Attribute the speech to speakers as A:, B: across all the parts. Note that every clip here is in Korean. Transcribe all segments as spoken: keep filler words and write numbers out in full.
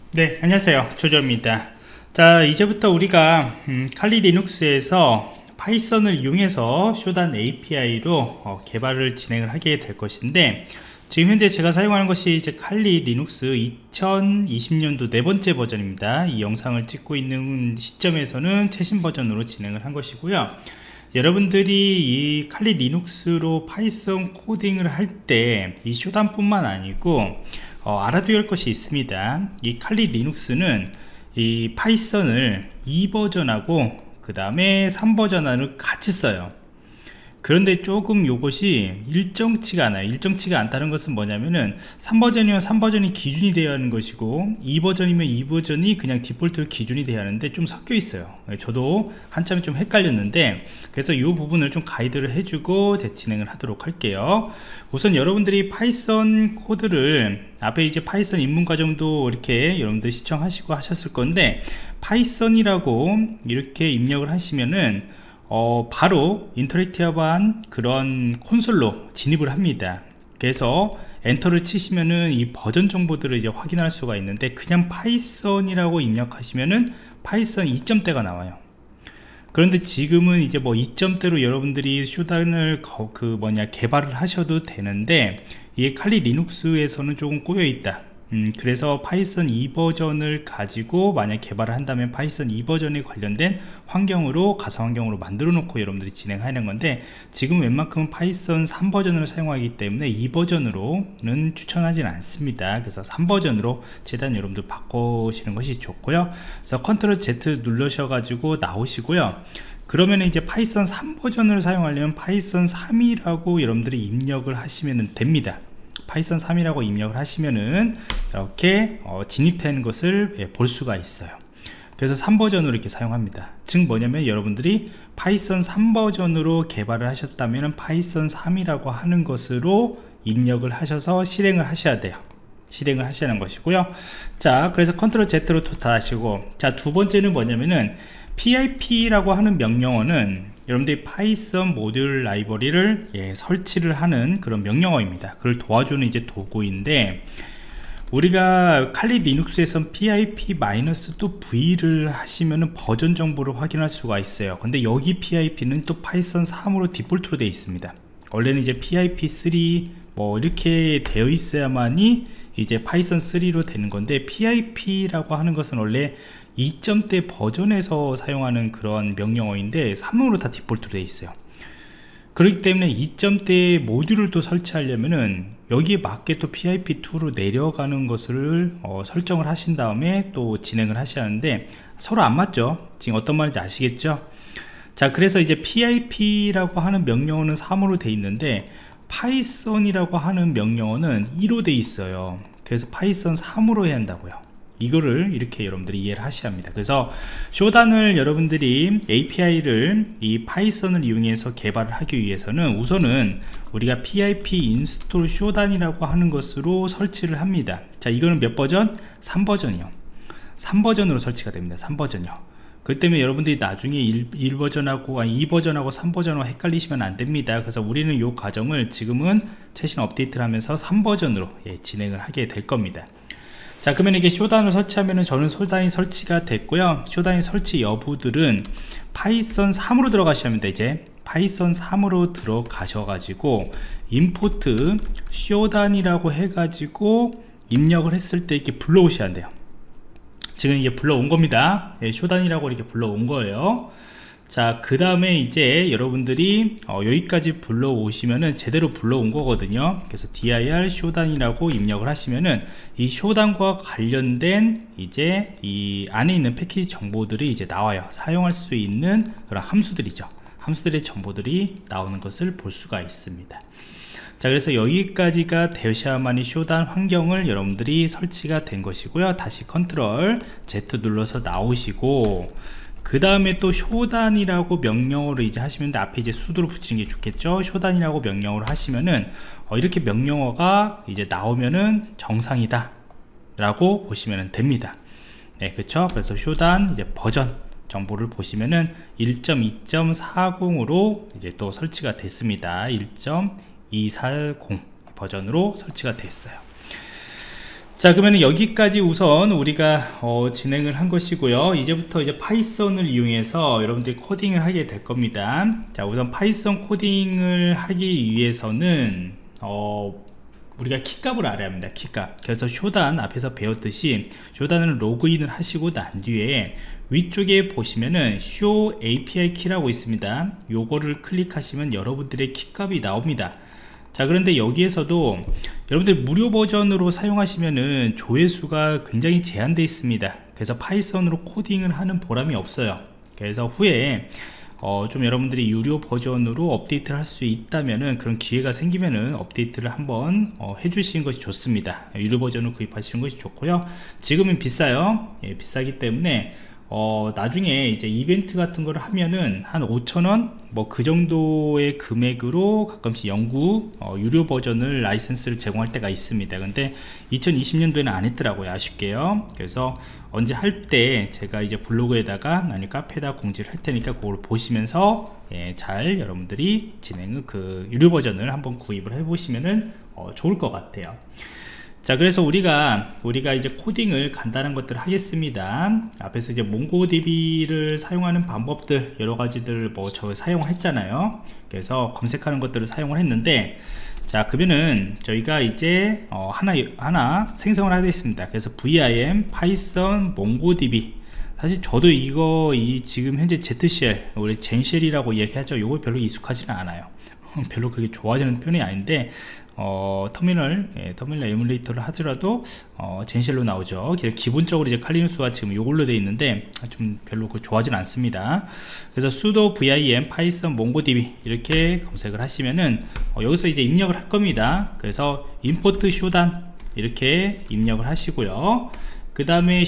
A: 네, 안녕하세요. 조조입니다. 자, 이제부터 우리가 음, 칼리 리눅스에서 파이썬을 이용해서 쇼단 에이피아이로 어, 개발을 진행을 하게 될 것인데, 지금 현재 제가 사용하는 것이 이제 칼리 리눅스 이천이십 년도 네 번째 버전입니다. 이 영상을 찍고 있는 시점에서는 최신 버전으로 진행을 한 것이고요. 여러분들이 이 칼리 리눅스로 파이썬 코딩을 할 때 이 쇼단 뿐만 아니고 어, 알아둬야 할 것이 있습니다. 이 칼리 리눅스는 이 파이썬을 이 버전하고 그 다음에 삼 버전을 같이 써요. 그런데 조금 요것이 일정치가 않아요. 일정치가 않다는 것은 뭐냐면은 삼 버전이면 삼 버전이 기준이 되어야 하는 것이고 이 버전이면 이 버전이 그냥 디폴트로 기준이 되어야 하는데 좀 섞여 있어요. 저도 한참에 좀 헷갈렸는데, 그래서 이 부분을 좀 가이드를 해주고 진행을 하도록 할게요. 우선 여러분들이 파이썬 코드를 앞에 이제 파이썬 입문 과정도 이렇게 여러분들 시청하시고 하셨을 건데, 파이썬이라고 이렇게 입력을 하시면은 어, 바로 인터랙티브한 그런 콘솔로 진입을 합니다. 그래서 엔터를 치시면은 이 버전 정보들을 이제 확인할 수가 있는데, 그냥 파이썬이라고 입력하시면은 파이썬 이 점대가 나와요. 그런데 지금은 이제 뭐 이 점대로 여러분들이 쇼단을 거, 그 뭐냐 개발을 하셔도 되는데, 이게 칼리 리눅스에서는 조금 꼬여 있다. 음, 그래서 파이썬 이 버전을 가지고 만약 개발을 한다면 파이썬 이 버전에 관련된 환경으로 가상 환경으로 만들어 놓고 여러분들이 진행하는 건데, 지금 웬만큼은 파이썬 삼 버전을 사용하기 때문에 이 버전으로는 추천하지는 않습니다. 그래서 삼 버전으로 최대한 여러분들 바꾸시는 것이 좋고요. 그래서 컨트롤 Z 눌러셔 가지고 나오시고요. 그러면 이제 파이썬 삼 버전을 사용하려면 파이썬 삼이라고 여러분들이 입력을 하시면 됩니다. 파이썬 삼이라고 입력을 하시면은 이렇게 어, 진입하는 것을 예, 볼 수가 있어요. 그래서 삼 버전으로 이렇게 사용합니다. 즉 뭐냐면, 여러분들이 파이썬 삼 버전으로 개발을 하셨다면 파이썬 삼이라고 하는 것으로 입력을 하셔서 실행을 하셔야 돼요. 실행을 하셔야 하는 것이고요. 자, 그래서 컨트롤 Z로 또 다 하시고, 자, 두 번째는 뭐냐면은 pip라고 하는 명령어는 여러분들이 파이썬 모듈 라이브러리를 예, 설치를 하는 그런 명령어입니다. 그걸 도와주는 이제 도구인데, 우리가 칼리 리눅스에선 pip-v를 하시면은 버전 정보를 확인할 수가 있어요. 근데 여기 pip는 또 파이썬 삼으로 디폴트로 되어 있습니다. 원래는 이제 피아이피 쓰리 뭐 이렇게 되어 있어야만이 이제 파이썬 쓰리로 되는 건데, pip라고 하는 것은 원래 이 점대 버전에서 사용하는 그런 명령어인데 삼으로 다 디폴트로 되어 있어요. 그렇기 때문에 이 점대 모듈을 또 설치하려면은 여기에 맞게 또 피아이피 투로 내려가는 것을 어, 설정을 하신 다음에 또 진행을 하셔야 하는데, 서로 안 맞죠? 지금 어떤 말인지 아시겠죠? 자, 그래서 이제 pip라고 하는 명령어는 삼으로 되어 있는데 파이썬이라고 하는 명령어는 이로 되어 있어요. 그래서 파이썬 삼으로 해야 한다고요. 이거를 이렇게 여러분들이 이해를 하셔야 합니다. 그래서 쇼단을 여러분들이 에이피아이를 이 파이썬을 이용해서 개발을 하기 위해서는 우선은 우리가 pip install 쇼단이라고 하는 것으로 설치를 합니다. 자, 이거는 몇 버전? 삼 버전이요. 삼 버전으로 설치가 됩니다. 삼 버전이요. 그 때문에 여러분들이 나중에 일 버전하고 아니 이 버전하고 삼 버전하고 헷갈리시면 안 됩니다. 그래서 우리는 이 과정을 지금은 최신 업데이트를 하면서 삼 버전으로 예, 진행을 하게 될 겁니다. 자, 그러면 이게 쇼단을 설치하면은 저는 쇼단이 설치가 됐고요. 쇼단이 설치 여부들은 파이썬 삼으로 들어가셔야 합니다. 이제 파이썬 삼으로 들어가셔 가지고 임포트 쇼단이라고 해 가지고 입력을 했을 때 이렇게 불러오셔야 돼요. 지금 이게 불러온 겁니다. 예, 쇼단이라고 이렇게 불러온 거예요. 자, 그 다음에 이제 여러분들이 어, 여기까지 불러오시면은 제대로 불러온 거거든요. 그래서 dir 쇼단이라고 입력을 하시면은 이 쇼단과 관련된 이제 이 안에 있는 패키지 정보들이 이제 나와요. 사용할 수 있는 그런 함수들이죠. 함수들의 정보들이 나오는 것을 볼 수가 있습니다. 자, 그래서 여기까지가 되셔야만이 쇼단 환경을 여러분들이 설치가 된 것이고요. 다시 컨트롤 Z 눌러서 나오시고, 그 다음에 또 쇼단이라고 명령어로 이제 하시면 앞에 이제 수도를 붙이는 게 좋겠죠. 쇼단이라고 명령어로 하시면은 어, 이렇게 명령어가 이제 나오면은 정상이다 라고 보시면 됩니다. 네, 그렇죠. 그래서 쇼단 이제 버전 정보를 보시면은 일 점 이 점 사공으로 이제 또 설치가 됐습니다. 일 점 이백사십 버전으로 설치가 됐어요. 자, 그러면 여기까지 우선 우리가 어, 진행을 한 것이고요. 이제부터 이제 파이썬을 이용해서 여러분들이 코딩을 하게 될 겁니다. 자, 우선 파이썬 코딩을 하기 위해서는 어, 우리가 키값을 알아야 합니다. 키값. 그래서 쇼단 앞에서 배웠듯이 쇼단을 로그인을 하시고 난 뒤에 위쪽에 보시면은 show 에이피아이 키라고 있습니다. 요거를 클릭하시면 여러분들의 키값이 나옵니다. 자, 그런데 여기에서도 여러분들 무료 버전으로 사용하시면은 조회수가 굉장히 제한되어 있습니다. 그래서 파이썬으로 코딩을 하는 보람이 없어요. 그래서 후에 어, 좀 여러분들이 유료 버전으로 업데이트를 할 수 있다면은, 그런 기회가 생기면은 업데이트를 한번 어, 해주시는 것이 좋습니다. 유료 버전을 구입하시는 것이 좋고요. 지금은 비싸요. 예, 비싸기 때문에 어, 나중에 이제 이벤트 같은 거를 하면은 한 오천 원 뭐 그 정도의 금액으로 가끔씩 영구 어, 유료 버전을 라이센스를 제공할 때가 있습니다. 근데 이천이십 년도에는 안 했더라고요. 아쉽게요. 그래서 언제 할 때 제가 이제 블로그에다가 아니면 카페에다 공지를 할 테니까 그걸 보시면서 예, 잘 여러분들이 진행을 그 유료 버전을 한번 구입을 해 보시면은 어, 좋을 것 같아요. 자, 그래서 우리가 우리가 이제 코딩을 간단한 것들을 하겠습니다. 앞에서 이제 몽고디비를 사용하는 방법들 여러 가지들 뭐 저 사용했잖아요. 그래서 검색하는 것들을 사용을 했는데, 자, 그러면은 저희가 이제 어 하나 하나 생성을 하겠습니다. 그래서 vim python mongodb. 사실 저도 이거 이 지금 현재 제트쉘, 우리 젠쉘이라고 얘기하죠. 이거 별로 익숙하지는 않아요. 별로 그렇게 좋아지는 편이 아닌데, 어, 터미널, 예, 터미널 에뮬레이터를 하더라도 어, 젠쉘로 나오죠. 기본적으로 이제 칼리누스가 지금 이걸로 되어 있는데 좀 별로 그 좋아하진 않습니다. 그래서 sudo vim python mongodb 이렇게 검색을 하시면은 어, 여기서 이제 입력을 할 겁니다. 그래서 import 쇼단 이렇게 입력을 하시고요. 그 다음에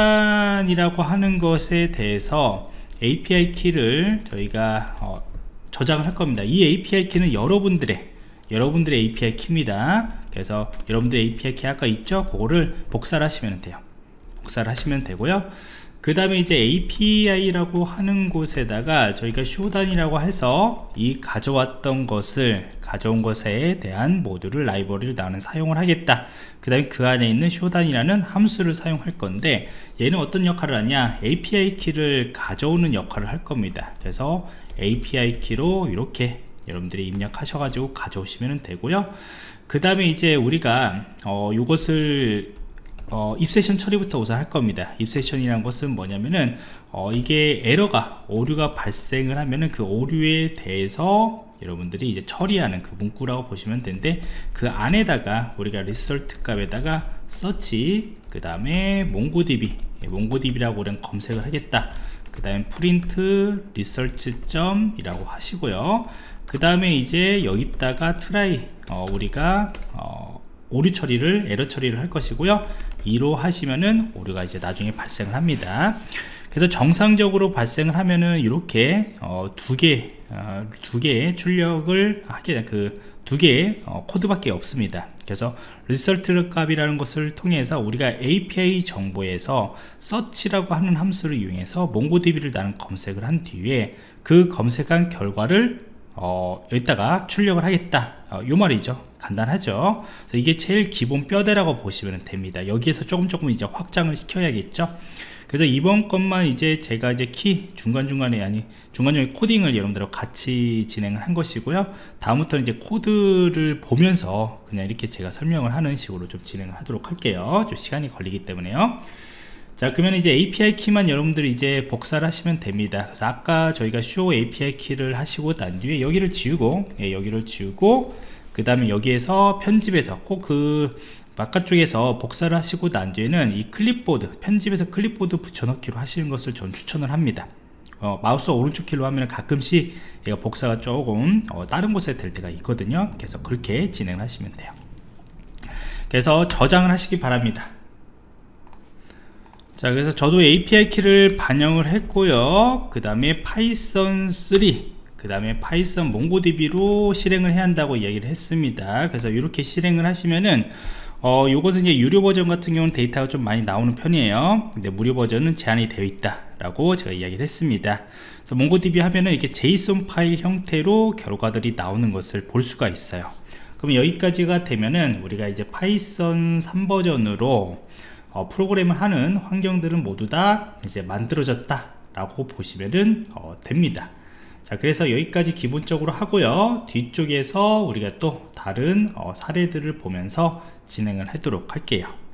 A: 쇼단이라고 하는 것에 대해서 에이피아이 키를 저희가 어, 저장을 할 겁니다. 이 에이피아이 키는 여러분들의 여러분들의 에이피아이 키입니다. 그래서 여러분들의 에이피아이 키 아까 있죠? 그거를 복사를 하시면 돼요. 복사를 하시면 되고요. 그 다음에 이제 에이피아이라고 하는 곳에다가 저희가 쇼단이라고 해서 이 가져왔던 것을 가져온 것에 대한 모듈을 라이브러리를 나는 사용을 하겠다. 그 다음에 그 안에 있는 쇼단이라는 함수를 사용할 건데, 얘는 어떤 역할을 하냐, 에이피아이 키를 가져오는 역할을 할 겁니다. 그래서 에이피아이 키로 이렇게 여러분들이 입력하셔가지고 가져오시면 되고요. 그 다음에 이제 우리가 어, 이것을 어, 입세션 처리부터 우선 할 겁니다. 입세션이라는 것은 뭐냐면은 어, 이게 에러가 오류가 발생을 하면은 그 오류에 대해서 여러분들이 이제 처리하는 그 문구라고 보시면 되는데, 그 안에다가 우리가 리설트 값에다가 서치, 그 다음에 몽고디비, 몽고디비라고 우리는 검색을 하겠다. 그 다음에 프린트 리서치 점이라고 하시고요. 그 다음에 이제 여기다가 트라이 어, 우리가 어, 오류 처리를 에러 처리를 할 것이고요. 이로 하시면은 오류가 이제 나중에 발생을 합니다. 그래서 정상적으로 발생을 하면은 이렇게 어, 두 개, 어, 두 개의 출력을 하게 그 두 개의 어, 코드밖에 없습니다. 그래서 리설트 값이라는 것을 통해서 우리가 에이피아이 정보에서 서치라고 하는 함수를 이용해서 몽고디비를 나는 검색을 한 뒤에 그 검색한 결과를 어, 여기다가 출력을 하겠다. 어, 요 말이죠. 간단하죠. 그래서 이게 제일 기본 뼈대라고 보시면 됩니다. 여기에서 조금 조금 이제 확장을 시켜야겠죠. 그래서 이번 것만 이제 제가 이제 키 중간중간에 아니 중간중간에 코딩을 여러분들하고 같이 진행을 한 것이고요. 다음부터는 이제 코드를 보면서 그냥 이렇게 제가 설명을 하는 식으로 좀 진행을 하도록 할게요. 좀 시간이 걸리기 때문에요. 자, 그러면 이제 에이피아이 키만 여러분들이 이제 복사를 하시면 됩니다. 그래서 아까 저희가 show 에이피아이 키를 하시고 난 뒤에 여기를 지우고, 예, 여기를 지우고, 그 다음에 여기에서 편집해서 꼭 그 바깥쪽에서 복사를 하시고 난 뒤에는 이 클립보드, 편집에서 클립보드 붙여넣기로 하시는 것을 전 추천을 합니다. 어, 마우스 오른쪽 키로 하면 가끔씩 얘가 복사가 조금 어, 다른 곳에 될 때가 있거든요. 그래서 그렇게 진행을 하시면 돼요. 그래서 저장을 하시기 바랍니다. 자, 그래서 저도 에이피아이 키를 반영을 했고요. 그 다음에 파이썬 쓰리, 그 다음에 파이썬 몽고디비로 실행을 해야 한다고 이야기를 했습니다. 그래서 이렇게 실행을 하시면은 어, 요것은 이제 유료 버전 같은 경우는 데이터가 좀 많이 나오는 편이에요. 근데 무료 버전은 제한이 되어 있다 라고 제가 이야기를 했습니다. 그래서 몽고디비 하면은 이렇게 제이슨 파일 형태로 결과들이 나오는 것을 볼 수가 있어요. 그럼 여기까지가 되면은 우리가 이제 파이썬 삼 버전으로 어, 프로그램을 하는 환경들은 모두 다 이제 만들어졌다 라고 보시면은 어, 됩니다. 자, 그래서 여기까지 기본적으로 하고요, 뒤쪽에서 우리가 또 다른 어, 사례들을 보면서 진행을 하도록 할게요.